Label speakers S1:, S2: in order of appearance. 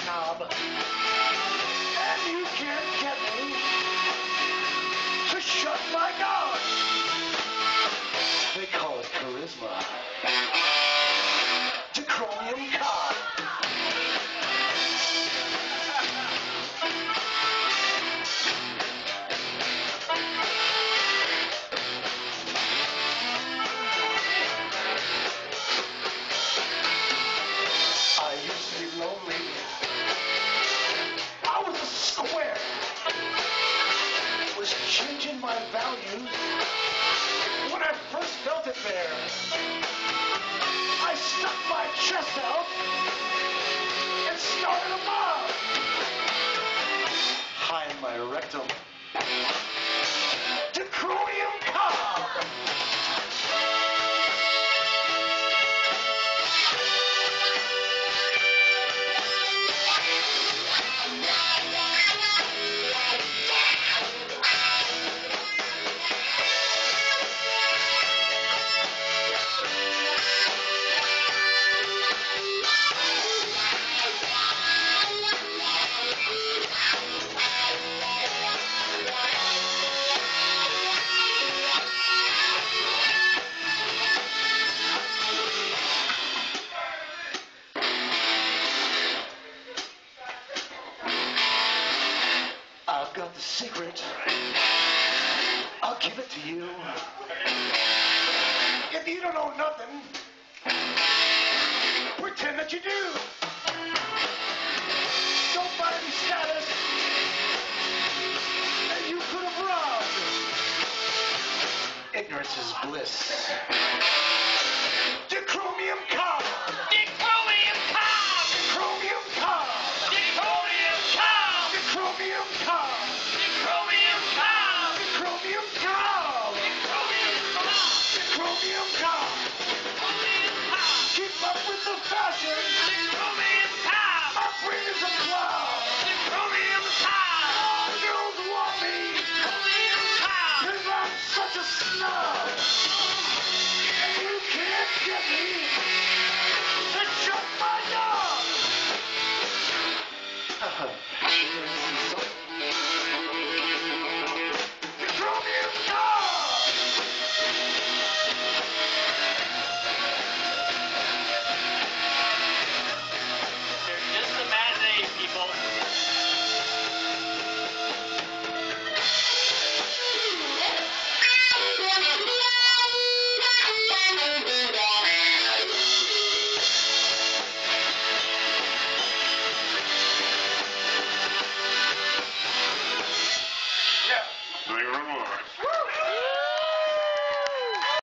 S1: Cob. And you can't get me to shut my mouth. They call it charisma. Dechromium Cob. I used to be lonely. I was a square. Was changing my values when I first felt it there. I stuck my chest out and started a mob. High in my rectum. Dechromium Cob. I've got the secret. I'll give it to you. If you don't know nothing, pretend that you do. Don't buy any status that you could have robbed. Ignorance is bliss. Dechromium Cob.
S2: Dechromium Cob!
S1: Dechromium Cob.
S2: Dechromium Cob!
S1: Dechromium Cob.
S2: Dechromium Cob!
S1: Dechromium Cob.
S2: Dechromium Cob!
S1: Dechromium Cob.
S2: Dechromium Cob!
S1: Keep up with the fashion.
S2: Dechromium Cob!
S1: My brain is a cloud.
S2: Dechromium Cob!
S1: All girls want me
S2: Dechromium Cob!
S1: because I'm such a snob. And you can't get me